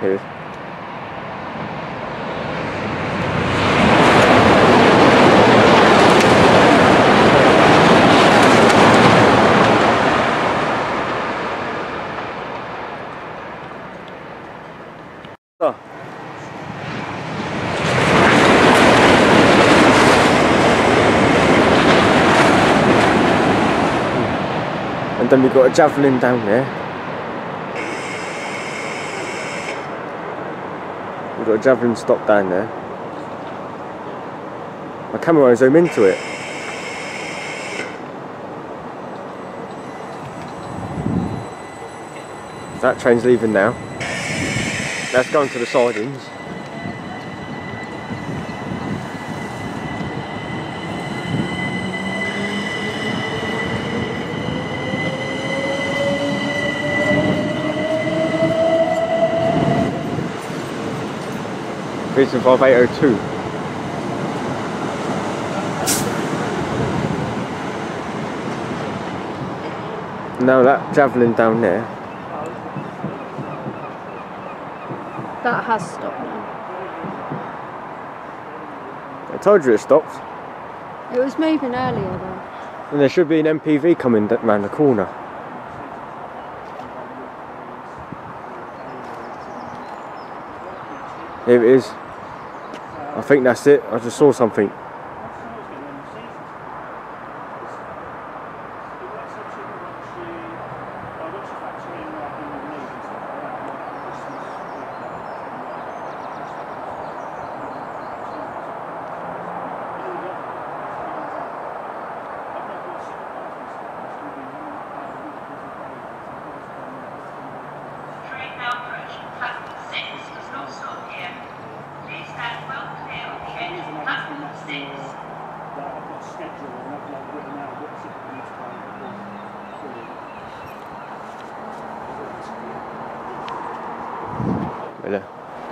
Here it is. Oh. And then we've got a javelin down there. We've got a javelin stop down there. My camera won't zoom into it. That train's leaving now. Let's go into the sidings. Reason 5802. Now that javelin down there. That has stopped now. I told you it stopped. It was moving earlier though. And there should be an MPV coming round the corner. Here it is. I think that's it. I just saw something. Really?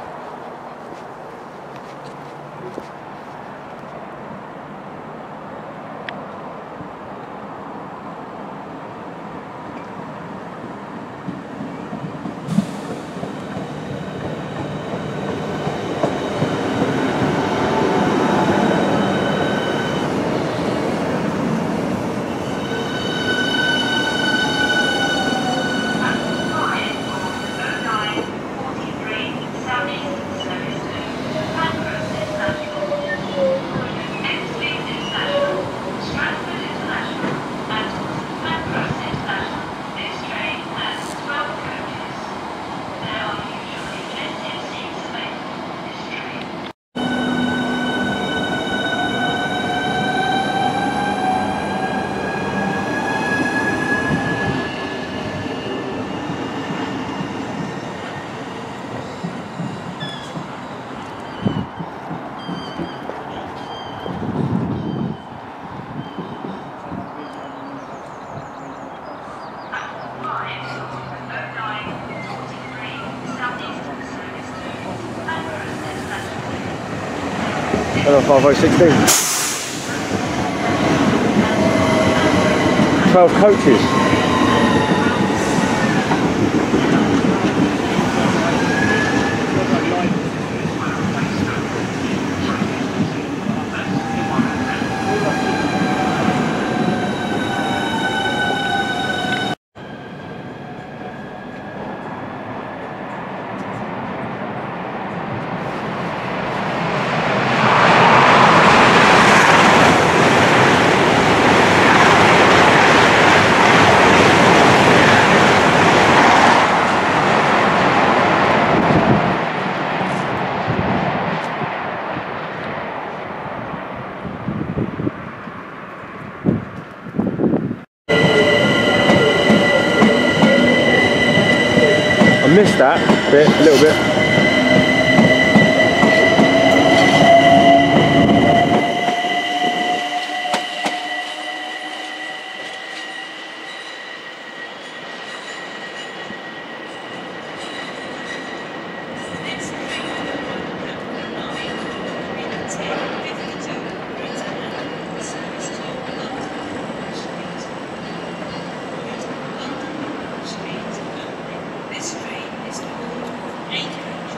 Hello, 5016. 12 coaches. I missed that bit, a little bit. This train is called Acre.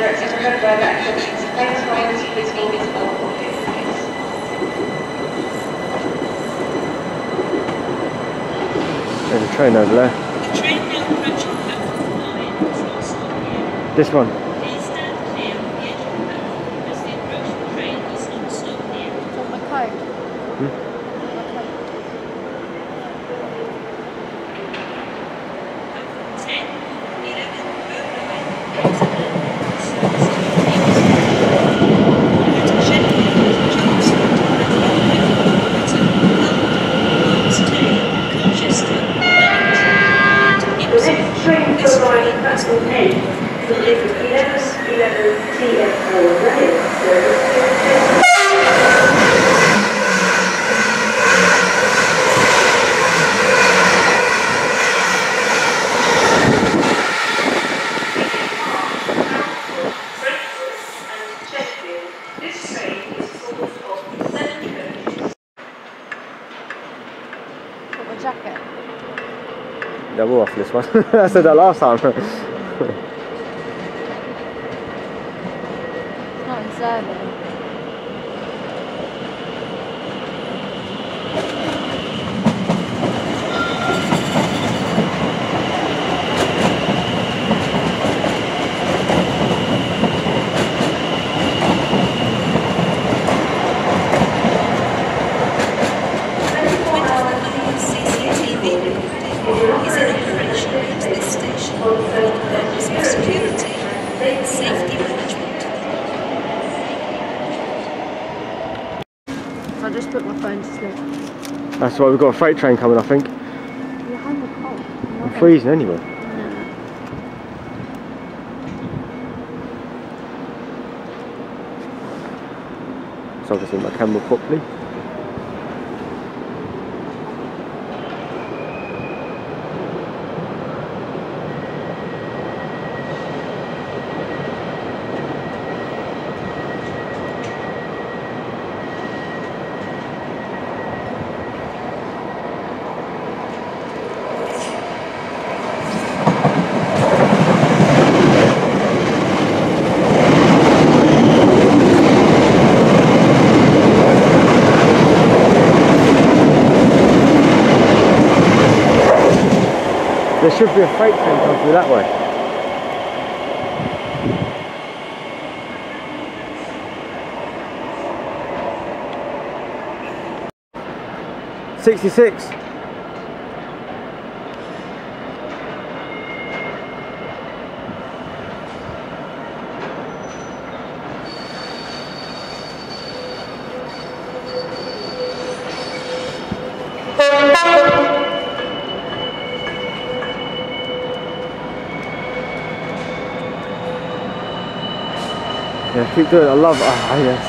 There's a train over there. The train now approaching platform 9 will stop here. This one. Please stand clear on the edge of the platform as the approaching train does not stop here. On my coat. Hmm? Platform 10, 11, 09, Jacket. Yeah, we're off this one. I said that last time. It's not in service. is in operation at this station for the purpose of security and safety management. I just put my phone to sleep. That's why we've got a freight train coming, I think. You're home with cold. I'm freezing anyway. No. So I can see my camera properly. There should be a freight train coming through that way. '66. Yeah, keep doing it. I love it. Oh, yes.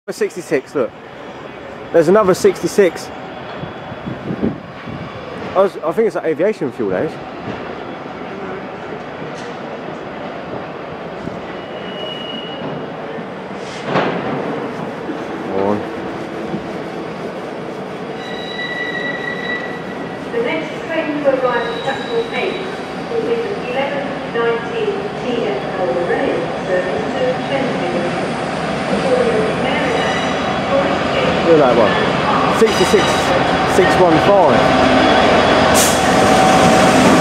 66, look. There's another 66. I think it's like aviation fuel, that is. The next train to arrive at platform 8 will be the 11:19 TFL rail service to Chenfield. Look at that one. 66,615.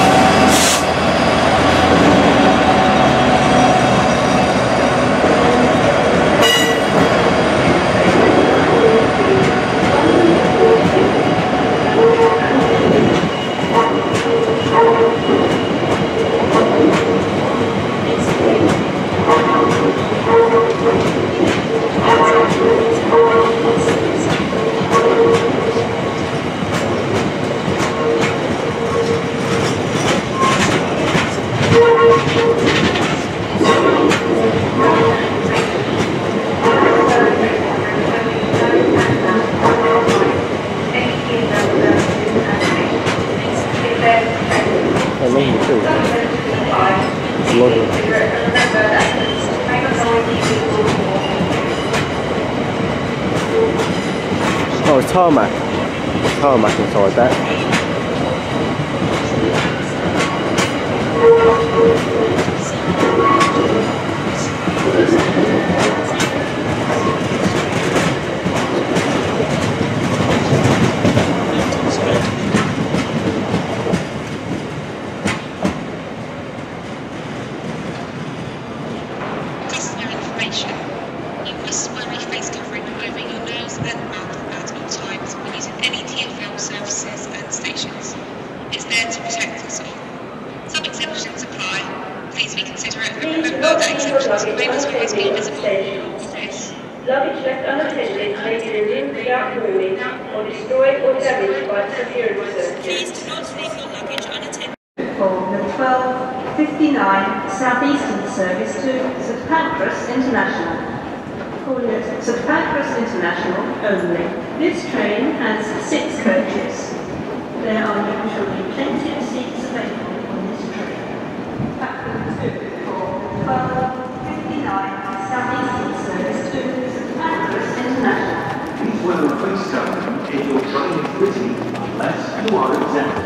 Oh, it's tarmac. There's tarmac inside that. Customer information. You must wear a face covering over your nose and mouth at all times when using any TfL services and stations. It's there to protect us all. Some exemptions apply. Please be considerate and remember that exemptions may not always be visible on the face. Luggage left unattended may be removed without warning or destroyed or damaged by security services. Please do not leave your luggage unattended. For the 12:59 Southeastern service to St Pancras International. St Pancras International only. This train has 6 coaches. There are usually plenty of seats available on this train. Platform 2 for the 12:59 Southeastern service to St Pancras International. Please wear a face covering if your train is busy, unless you are exempt.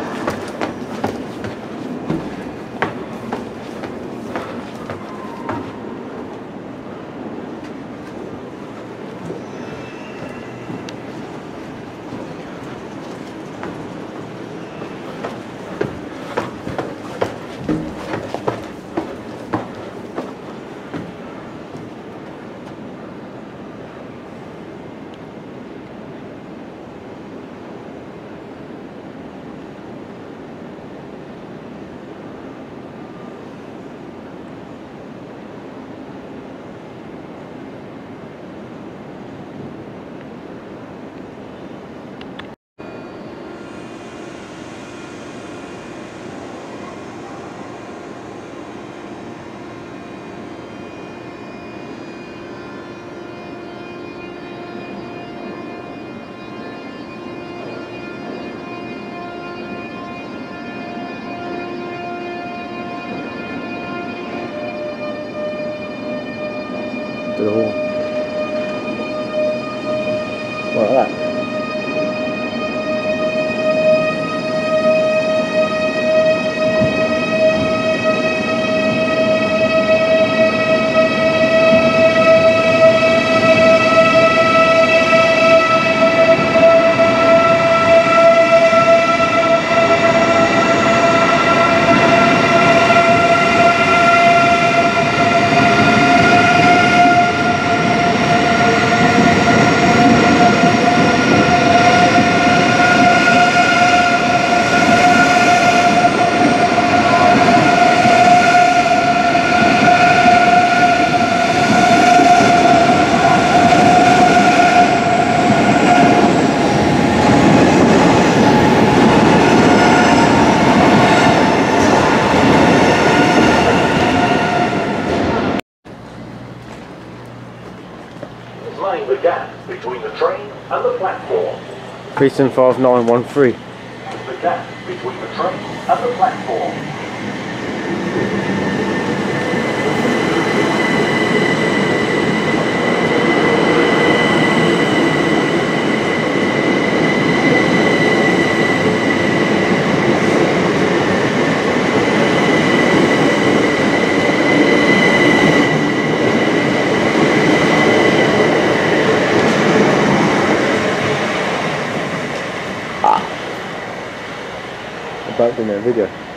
To the wall. Like that. Explain the gap between the train and the platform. 375913. The gap between the train and the platform. About in that video.